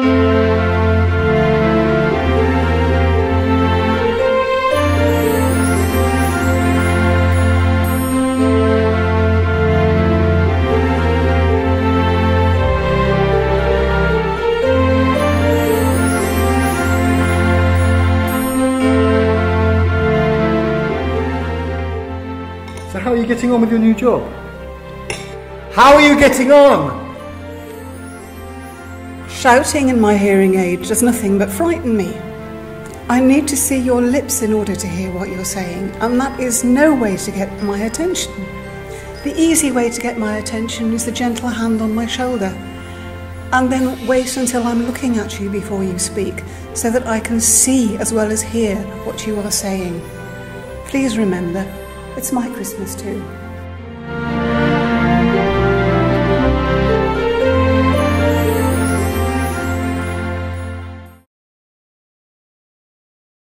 So how are you getting on with your new job? How are you getting on? Shouting in my hearing aid does nothing but frighten me. I need to see your lips in order to hear what you're saying, and that is no way to get my attention. The easy way to get my attention is the gentle hand on my shoulder, and then wait until I'm looking at you before you speak, so that I can see as well as hear what you are saying. Please remember, it's my Christmas too.